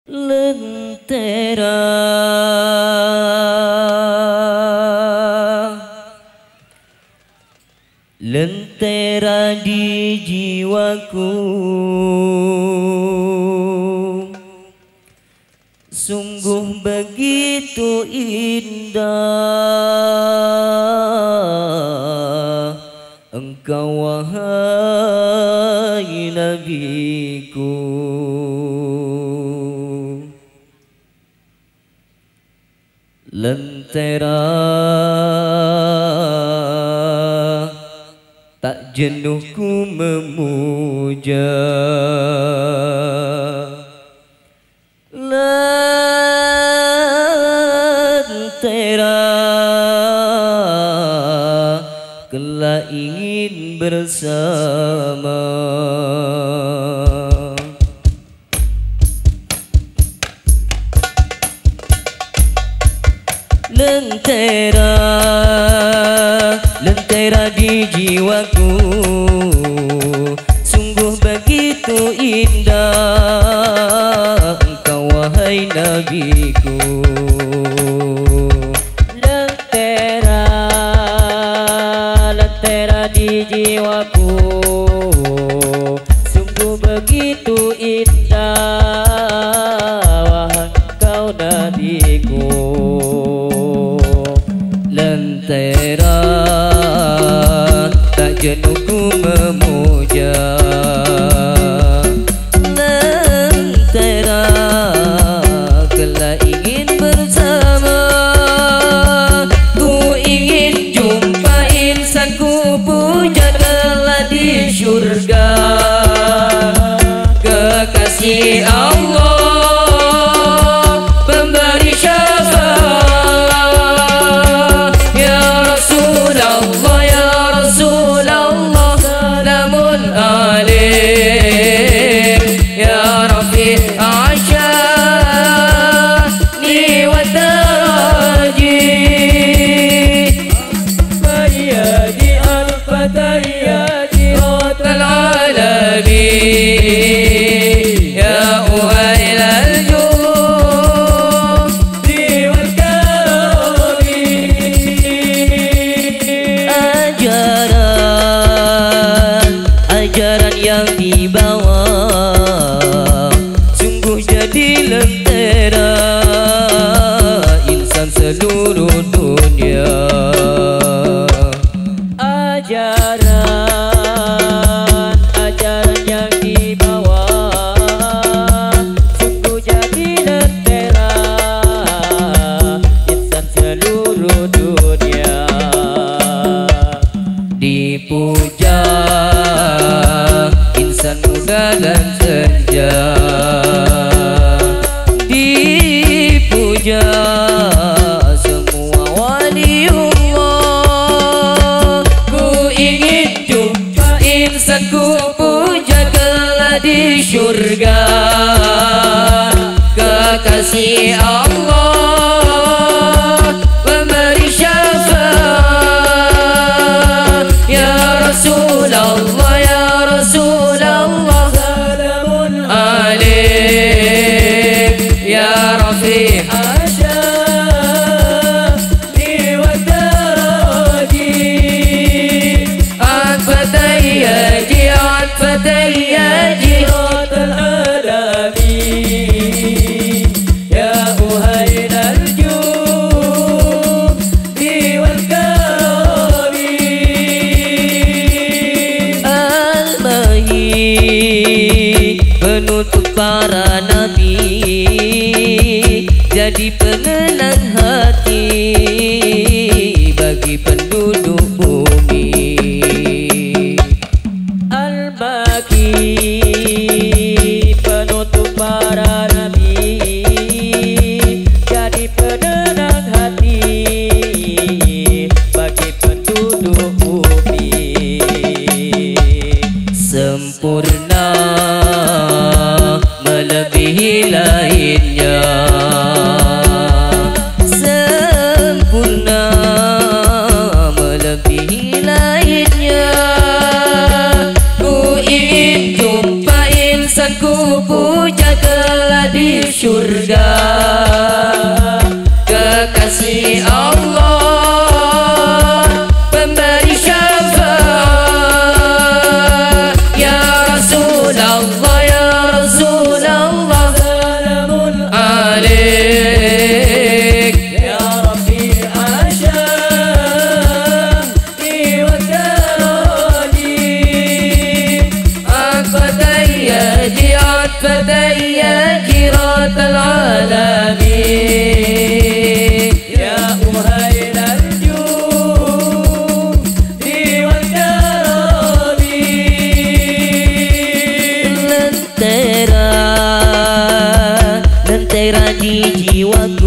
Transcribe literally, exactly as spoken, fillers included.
Lentera Lentera di jiwaku, sungguh begitu indah engkau wahai nabiku. Lentera tak jenuhku memuja, lentera kelak ingin bersama. Lentera, lentera di jiwaku, sungguh begitu indah engkau wahai nabiku. Lentera, lentera di jiwaku, sungguh begitu indah wahai engkau nabiku. Lentera tak jenuhku memuja, lentera kelak ingin bersama. Ku ingin jumpa insanku puja kelak di syurga, kekasih Allah pemberi syafaat. Ajaran yang dibawa sungguh jadi lentera insan seluruh dunia. Ajaran, ajaran yang dibawa sungguh jadi lentera insan seluruh dunia. Dipuja insan muda dan senja, dipuja semua waliullah. Ku ingin jumpa insanku puja kelak di syurga, kekasih Allah pemberi syafaat. Ya Rasulullah, ya Rasulullah, salamun alaik ya Rafi' asyafni wa daraji. Atfatayyaji, atfatayyaji ratal alamin ya uhainal judi wal penutup para nabi, jadi penenang hati bagi penduduk bumi. Al-Baqi, penutup para nabi, jadi penenang hati bagi penduduk bumi. Sempurna melebihi lainnya, sempurna melebihi lainnya. Ku ingin jumpa insanku puja kelak di syurga. surga, kekasih Allah, pemberi syafaat. Ya Rasulullah, ya Rasulullah, salamun alaik. Ya Rabbi asyamni wa darani, عطفتي عطفتي جيرة العالمين. يا أهيل الجود والكرم. Lentera, lentera di jiwaku